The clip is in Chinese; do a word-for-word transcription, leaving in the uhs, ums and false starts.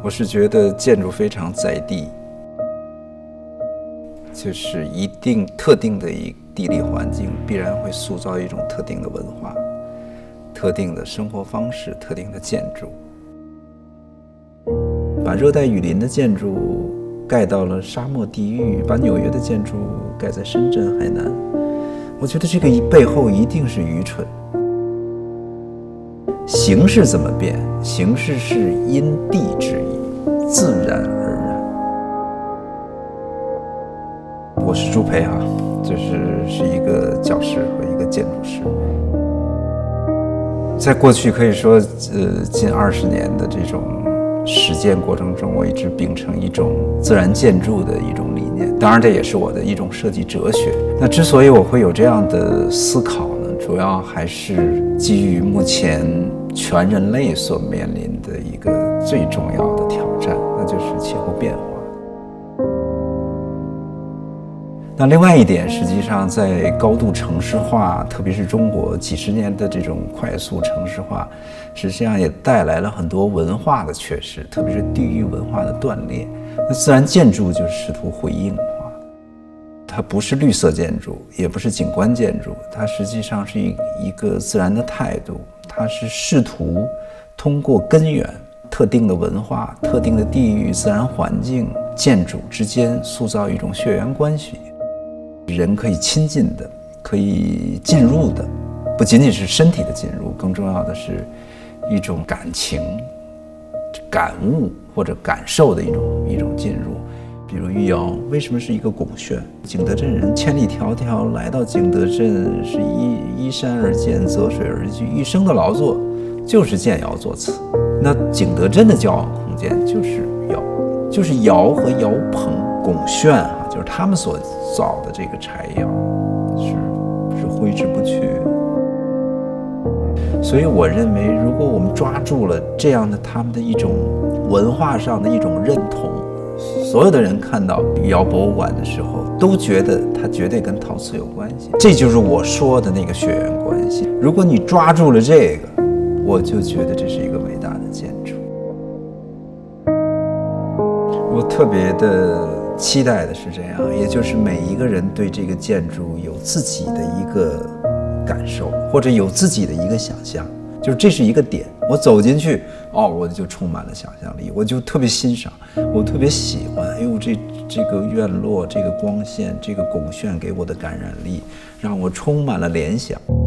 我是觉得建筑非常在地，就是一定特定的一地理环境必然会塑造一种特定的文化、特定的生活方式、特定的建筑。把热带雨林的建筑盖到了沙漠地域，把纽约的建筑盖在深圳、海南，我觉得这个背后一定是愚蠢。形式怎么变？形式是因地制宜，自然而然。我是朱培啊，就是是一个教师和一个建筑师。在过去可以说，呃，近二十年的这种实践过程中，我一直秉承一种自然建筑的一种理念。当然，这也是我的一种设计哲学。那之所以我会有这样的思考呢，主要还是基于目前全人类所面临的一个最重要的挑战，那就是气候变化。那另外一点，实际上在高度城市化，特别是中国几十年的这种快速城市化，实际上也带来了很多文化的缺失，特别是地域文化的断裂。那自然建筑就是试图回应的话，它不是绿色建筑，也不是景观建筑，它实际上是一一个自然的态度，它是试图通过根源、特定的文化、特定的地域、自然环境、建筑之间塑造一种血缘关系。人可以亲近的，可以进入的，不仅仅是身体的进入，更重要的是一种感情、感悟或者感受的一种一种进入。比如玉窑为什么是一个拱券？景德镇人千里迢迢来到景德镇，是依依山而建，择水而居，一生的劳作就是建窑作瓷。那景德镇的交往空间就是窑，就是窑和窑棚、拱券啊，就是他们所造的这个柴窑，是是挥之不去的。所以我认为，如果我们抓住了这样的他们的一种文化上的一种认同，所有的人看到玉窑博物馆的时候，都觉得它绝对跟陶瓷有关系。这就是我说的那个血缘关系。如果你抓住了这个，我就觉得这是一个伟大的建筑。我特别的期待的是这样，也就是每一个人对这个建筑有自己的一个感受，或者有自己的一个想象，就是这是一个点。我走进去，哦，我就充满了想象力，我就特别欣赏，我特别喜欢。哎呦，这这个院落，这个光线，这个拱券给我的感染力，让我充满了联想。